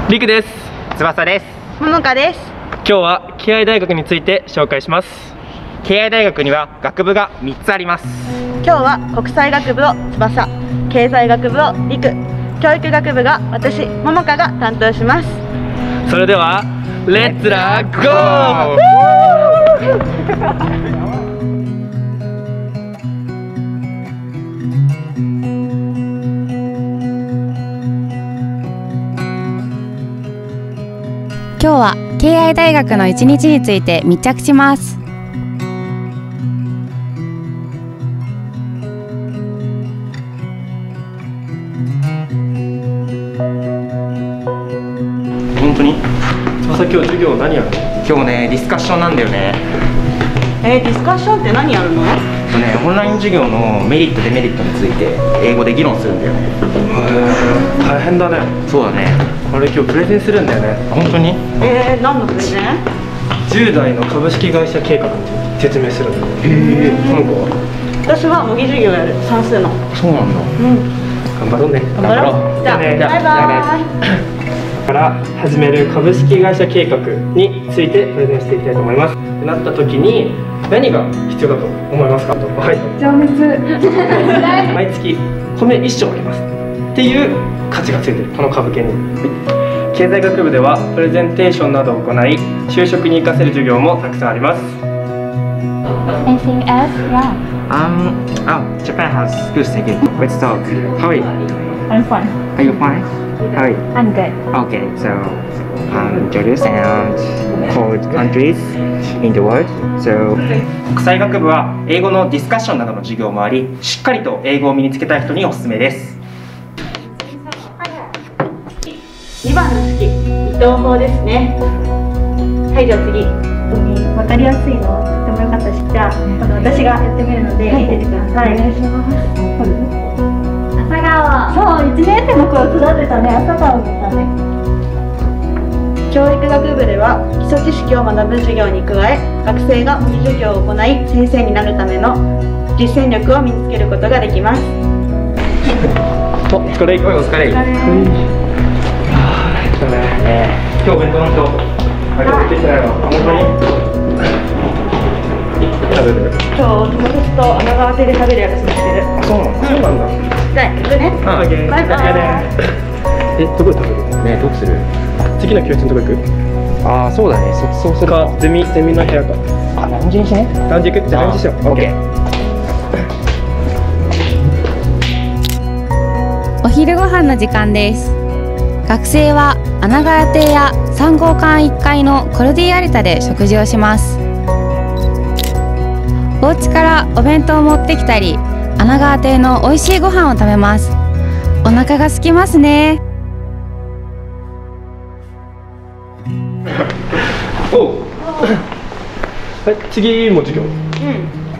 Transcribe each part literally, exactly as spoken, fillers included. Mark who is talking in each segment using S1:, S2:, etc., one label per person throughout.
S1: りくです。
S2: 翼です。
S3: ももかです。
S1: 今日は敬愛大学について紹介します。
S2: 敬愛大学には学部がみっつあります。
S3: 今日は国際学部を翼、経済学部をりく、教育学部が私ももかが担当します。
S1: それではレッツラゴー。
S4: 今日は敬愛大学の一日について密着します。
S1: 本当に？翼、今日授業何やるの？
S2: 今日ね、ディスカッションなんだよね。
S3: えー、ディスカッションって何やるの？
S2: とね、オンライン授業のメリットデメリットについて英語で議論するんだよね。
S1: へー、大変だね。
S2: そうだね。
S1: 俺今日プレゼンするんだよね。
S2: 本当に？
S3: えー、何のプレゼン？
S1: じゅう代の株式会社計画について説明するんだよ。
S2: へえ。
S1: ももかは？
S3: 私は模擬授業やる、算数の。
S2: そうなんだ。
S3: うん。
S1: 頑張ろうね。
S3: 頑張ろう。じゃあ、
S1: ね、
S3: バイバイ。
S1: から始める株式会社計画についてプレゼンしていきたいと思います。ってなった時に何が必要だと思いますかと。はい。
S4: 情熱。
S1: 毎月米一升あげますっていう価値がついてるこの株券に。経済学部ではプレゼンテーションなどを行い就職に生かせる授業もたくさんあります。
S4: Anything else? Yeah.
S2: Um, oh, Japan has good second. Let's talk. How are you?
S4: I'm fine.
S2: Are you fine? How are you?
S4: I'm good.
S2: Okay, so um, introduce and cold countries in the world. So 国際学部は英語のディスカッションなどの授業もあり、しっかりと英語を身につけたい人におすすめです。
S3: にばんの式、二等法ですね。はい、じゃあ次。
S5: 分かりやすいのとても良かったし、じゃああの私がやってみるので見ててください。お願いします。朝顔。そう、いちねん生の子を育てたね、朝顔みたね。
S3: 教育学部では基礎知識を学ぶ授業に加え、学生が模擬授業を行い先生になるための実践力を身につけることができます。
S1: お疲れ。
S2: お疲れ。
S1: 今日お弁当の人あれ持ってきてないの？本当に？食べる？
S3: 今日友達と穴川亭で食べる約束してる。
S1: あ、そうなんだ。そうなんだ。
S3: じゃあ行くね。
S1: あ、オッケー。
S3: バイバイ。
S1: え、どこで食べる？
S2: ね、どうする？
S1: 次の教室のとこ行く？
S2: ああ、そうだね。そそうする
S1: かゼミゼミの部屋か。
S2: あ、ラウンジにしね。
S1: ラウンジ行く？じゃあラウンジしよう。オッケー。
S4: お昼ご飯の時間です。学生は穴川邸やさん号館いっかいのコルディアリタで食事をします。お家からお弁当を持ってきたり、穴川邸の美味しいご飯を食べます。お腹が空きますね。
S1: おう。はい、次も授業。
S3: うん。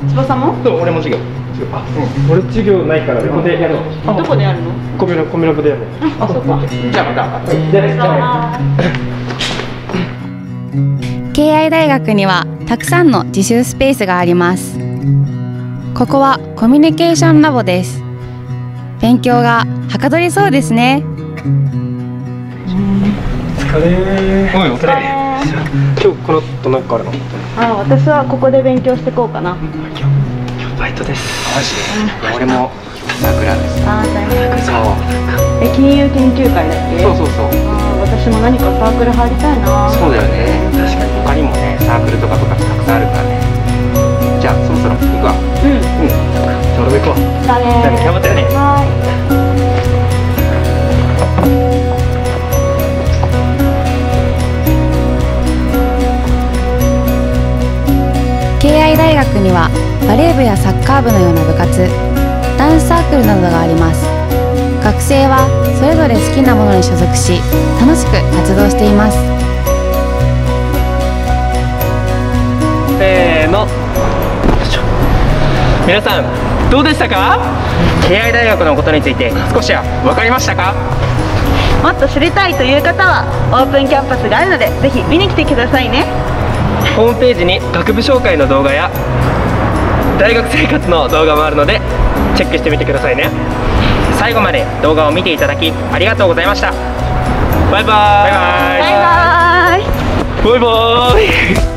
S3: 翼も？
S2: そう、俺も授業。
S1: あ、うん。俺授業ないからここでやろう。
S3: どこでやるの？
S1: コミュラコミュラボでやろう。
S3: あ、そうか。
S2: じゃあまた。
S1: じゃあね。じゃあね。
S4: 敬愛大学にはたくさんの自習スペースがあります。ここはコミュニケーションラボです。勉強がはかどりそうですね。
S1: お疲れー。
S2: おい、お疲れ。
S1: 今日この後何かあるの？
S3: あ、私はここで勉強してこうかな。
S1: 今日今日バイトです。
S2: マジで？いや、俺もサークルなんです。
S3: あ、大変。
S2: そう。
S3: え、金融研究会だっけ？
S2: そうそうそう。
S3: あ、私も何かサークル入りたいな。
S2: そうだよね。確かに他にもね、サークルとか部活たくさんあるからね。じゃあそろそろ行くわ。
S3: うん。
S2: うん。
S1: じゃあ俺も行こう。
S3: だね
S1: じゃあね、頑張ってね。
S3: は
S4: 敬愛大学にはバレー部やサッカー部のような部活、ダンスサークルなどがあります。学生はそれぞれ好きなものに所属し、楽しく活動しています。
S1: せーの。皆さんどうでしたか？
S2: 敬愛大学のことについて少しは分かりましたか？
S3: もっと知りたいという方はオープンキャンパスがあるので、ぜひ見に来てくださいね。
S1: ホームページに学部紹介の動画や大学生活の動画もあるのでチェックしてみてくださいね。
S2: 最後まで動画を見ていただきありがとうございました。
S1: バイバイ。
S3: バイバイ。
S1: バイバイ。